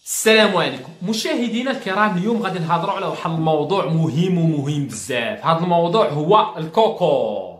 السلام عليكم مشاهدينا الكرام. اليوم غادي نهضروا على واحد الموضوع مهم بزاف. هذا الموضوع هو الكوكو.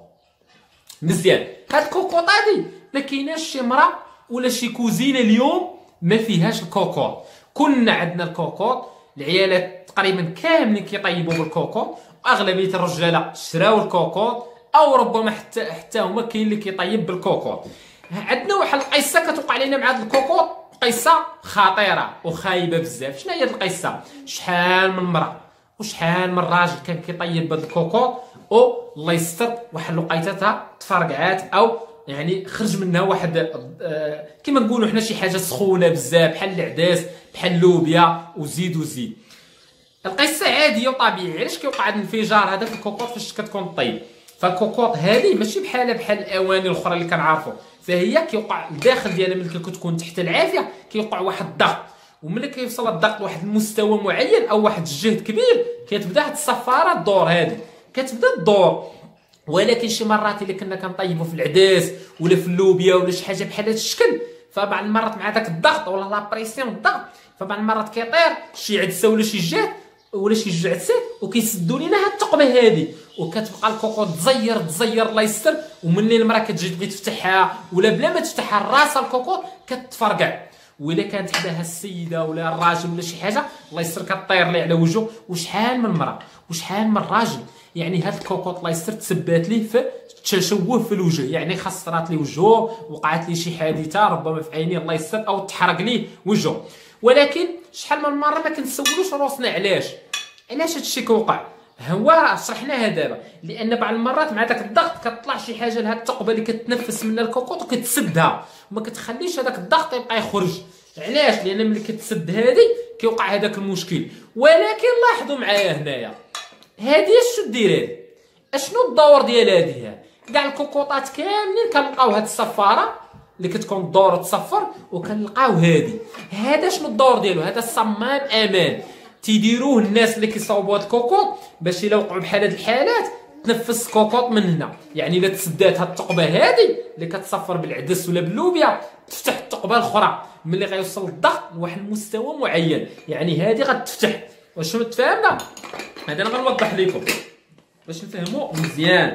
مزيان، هاد الكوكوط هادي ما كايناش شي مرا ولا شي كوزينه اليوم ما فيهاش الكوكوط. كلنا عندنا الكوكوط، العيالات تقريبا كاملين كيطيبوا بالكوكوط، واغلبيه الرجاله شراو الكوكوط او ربما حتى هما كاين اللي كيطيب بالكوكوط. عندنا واحد القصه كتوقع لنا مع هاد الكوكوط، قصه خطيره وخايبه بزاف. شنو هي هاد القصه؟ شحال من مرة وشحال من راجل كان كيطيب بهاد الكوكوط او الله يستر واحد لقيتها تفرقعات او يعني خرج منها واحد كما نقولوا حنا شي حاجه سخونه بزاف بحال العداس بحال اللوبيا وزيد. القصه عاديه وطبيعيه. علاش كيوقع هذا الانفجار هذا في الكوكوط فاش كتكون طيب؟ فالكوكوط هذه ماشي بحال الاواني الاخرى اللي كنعرفوا، فهي كيوقع الداخل ديالها ملي كتكون تحت العافيه كيوقع واحد الضغط، وملي كيوصل الضغط لواحد المستوى معين او واحد الجهد كبير كتبدا هاد الصفاره الدور هذه كتبدا الدور. ولكن شي مرات الا كنا كنطيبوا في العداس ولا في اللوبيا ولا شي حاجه بحال هذا الشكل، فبعض المرات مع داك الضغط ولا لا بريسيون الضغط فبعض المرات كيطير شي عدسه ولا شي جهد ولا شي جوج عدسات وكيسدوا لينا هاد الثقبه هذه، وكتبقى الكوكوط تزير الله يستر. وملي المراه كتجي تبغي تفتحها ولا بلا ما تفتحها راسها الكوكوط كتفرقع، وإلا كانت حداها السيده ولا الراجل ولا شي حاجه الله يستر كطير ليه على وجهه. وشحال من مراه وشحال من راجل يعني هاد الكوكوط الله يستر تسبات ليه في تشوه في الوجه، يعني خسرات ليه وجهه، وقعت ليه شي حادثه ربما في عينيه الله يستر او تحرق ليه وجهه. ولكن شحال من مره ما كنسولوش راسنا علاش هادشي كيوقع. هو شرحناها دابا، لان بعض المرات مع داك الضغط كتطلع شي حاجه لهاد الثقبه اللي كتنفس منها الكوكوط وكتسدها وما كتخليش هذاك الضغط يبقى يخرج. علاش؟ لان ملي كتسد هذه كيوقع هذاك المشكل. ولكن لاحظوا معايا هنايا هذه شنو دير هذه؟ اشنو الدور ديال هذه؟ كاع الكوكوطات كاملين كنلقاو هاد الصفاره اللي كتكون الدور تصفر، وكنلقاو هذا شنو الدور ديالو؟ هذا الصمام امان تيديروه الناس اللي كيصاوبوا هاد الكوكوط باش الا وقعوا بحال هاد الحالات تنفس الكوكوط من هنا. يعني الا تسدات هاد الثقبه هادي اللي كتصفر بالعدس ولا باللوبيا تفتح الثقبه الاخرى ملي غيوصل الضغط لواحد المستوى معين، يعني هادي غتفتح. واش تفهمنا؟ هذا انا غنوضح لكم باش نفهموا مزيان.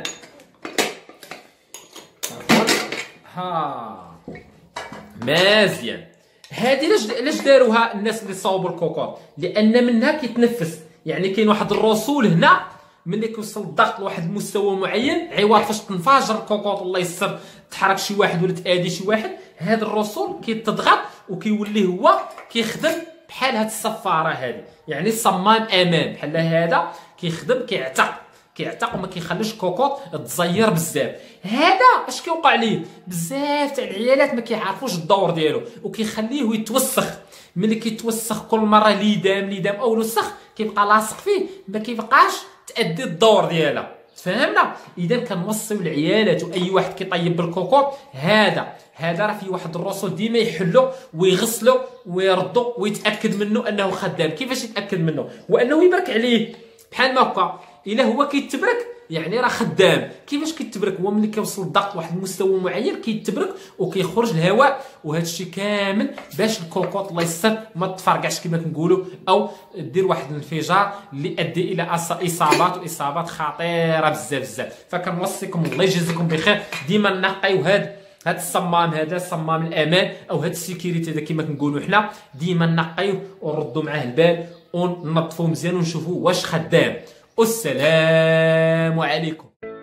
ها مزيان. هذه علاش داروها الناس اللي صاوبوا الكوكوط؟ لان منها كيتنفس، يعني كاين واحد الرسول هنا ملي كيوصل الضغط لواحد المستوى معين عوض فاش تنفجر الكوكوط الله يسر تحرك شي واحد ولا تادي شي واحد، هذا الرسول كيتضغط وكيولي هو كيخدم بحال هاد الصفاره هذه، يعني صمام امان بحال هذا كيخدم كيعتق وما كيخليش الكوكوط تزير بزاف. هذا اش كيوقع ليه؟ بزاف تاع العيالات ما كيعرفوش الدور ديالو وكيخليه يتوسخ. ملي كيتوسخ كل مره ليدام او وسخ كيبقى لاصق فيه ما كيبقاش تادي الدور ديالها. تفهمنا؟ اذا كنوصيو العيالات واي واحد كيطيب بالكوكوط هذا راه فيه واحد الرسول ديما يحلو ويغسلو ويردو ويتاكد منه انه خدام. كيفاش يتاكد منه؟ وانه يبرك عليه بحال ما هكا. الا هو كيتبرك يعني راه خدام. كيفاش كيتبرك؟ هو ملي كيوصل الضغط لواحد المستوى معين كيتبرك وكيخرج الهواء، وهذا الشيء كامل باش الكوكوط الله يسر ما تفرقعش كما كنقولوا او دير واحد الانفجار اللي يؤدي الى اصابات خطيره بزاف. فكنوصيكم الله يجازيكم بخير ديما نقيو هاد الصمام، هذا صمام الامان او هاد السيكيوريتي هذا كما كنقولوا حنا، ديما نقيوه ونردوا معاه البال وننظفوه مزيان ونشوفوا واش خدام. والسلام عليكم.